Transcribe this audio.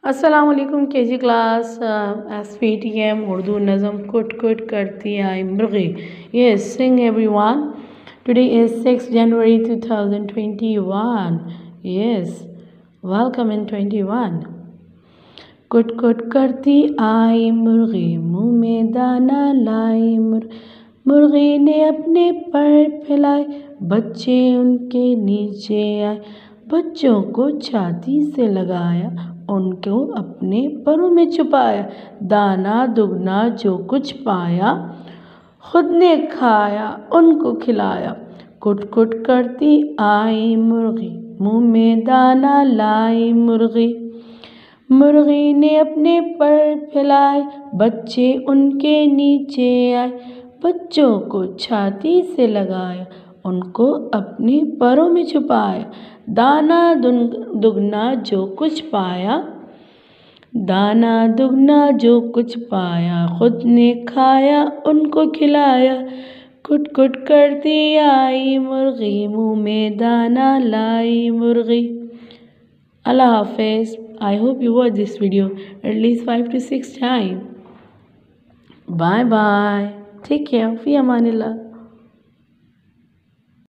अस्सलाम वालेकुम KG class SPTM Urdu नज़म कुट कुट करती आई मुर्गी। Yes, sing everyone. Today is 6 January 2021. Yes, welcome in 21. कुट कुट करती आई मुर्गी, मुंह में दाना लाई मुर्गी ने अपने पर फैलाए, बच्चे उनके नीचे आए, बच्चों को छाती से लगाया, उनको अपने परों में छुपाया, दाना दुगना जो कुछ पाया, खुद ने खाया उनको खिलाया। कुट कुट करती आई मुर्गी, मुंह में दाना लाई मुर्गी ने अपने पर फैलाए, बच्चे उनके नीचे आए, बच्चों को छाती से लगाया, उनको अपने परों में छुपाया, दाना दुगना जो कुछ पाया, दाना दुगना जो कुछ पाया, खुद ने खाया उनको खिलाया। कुट कुट करती आई मुर्गी, मुंह में दाना लाई मुर्गी। Allah Hafiz. I hope you watch this video at least 5 to 6 times. Bye bye. Take care. Fi amanillah.